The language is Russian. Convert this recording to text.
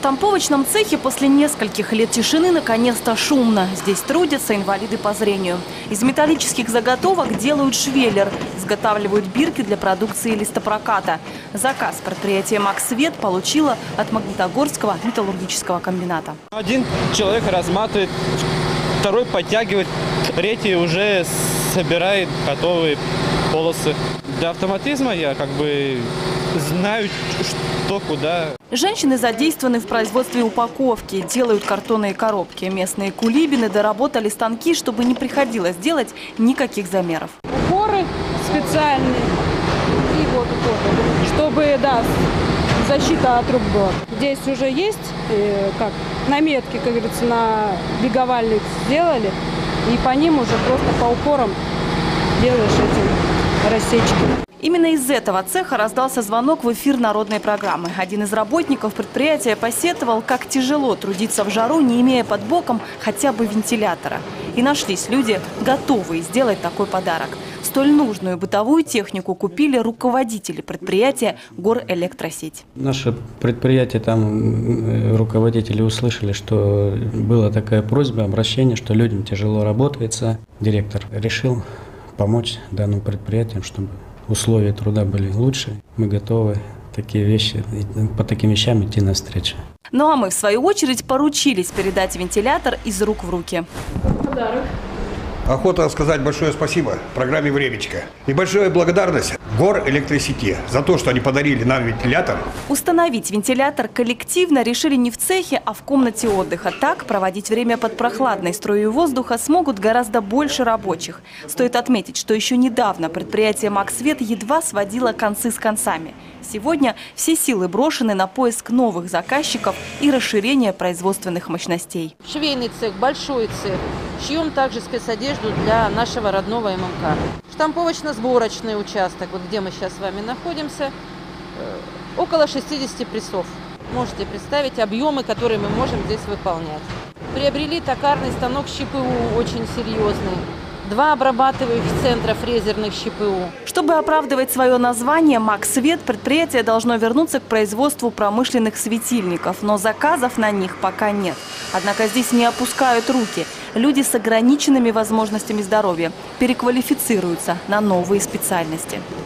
штамповочном цехе после нескольких лет тишины наконец-то шумно. Здесь трудятся инвалиды по зрению. Из металлических заготовок делают швеллер, изготавливают бирки для продукции листопроката. Заказ предприятие «Максвет» получило от Магнитогорского металлургического комбината. Один человек разматывает, второй подтягивает, третий уже собирает готовые полосы. Для автоматизма я знаю, что куда. Женщины задействованы в производстве упаковки, делают картонные коробки. Местные кулибины доработали станки, чтобы не приходилось делать никаких замеров. Упоры специальные и вот упоры, чтобы, защита от рук была. Здесь уже есть, наметки, как говорится, на беговальник сделали, и по ним уже просто по упорам делаешь эти рассечки. Именно из этого цеха раздался звонок в эфир народной программы. Один из работников предприятия посетовал, как тяжело трудиться в жару, не имея под боком хотя бы вентилятора. И нашлись люди, готовые сделать такой подарок. Столь нужную бытовую технику купили руководители предприятия «Горэлектросеть». Наше предприятие, там руководители услышали, что была такая просьба, обращение, что людям тяжело работается. Директор решил помочь данным предприятиям, чтобы условия труда были лучше. Мы готовы по таким вещам идти навстречу. Ну а мы, в свою очередь, поручились передать вентилятор из рук в руки. Подарок. Охота сказать большое спасибо программе «Времечко». И большая благодарность Горэлектросети за то, что они подарили нам вентилятор. Установить вентилятор коллективно решили не в цехе, а в комнате отдыха. Так проводить время под прохладной струей воздуха смогут гораздо больше рабочих. Стоит отметить, что еще недавно предприятие «Максвет» едва сводило концы с концами. Сегодня все силы брошены на поиск новых заказчиков и расширение производственных мощностей. Швейный цех, большой цех. Шьем также спецодежду для нашего родного ММК. Штамповочно-сборочный участок, вот где мы сейчас с вами находимся, около 60 прессов. Можете представить объемы, которые мы можем здесь выполнять. Приобрели токарный станок ЩПУ очень серьезный. 2 обрабатывающих центра фрезерных ЩПУ. Чтобы оправдывать свое название «Максвет», предприятие должно вернуться к производству промышленных светильников, но заказов на них пока нет. Однако здесь не опускают руки. Люди с ограниченными возможностями здоровья переквалифицируются на новые специальности.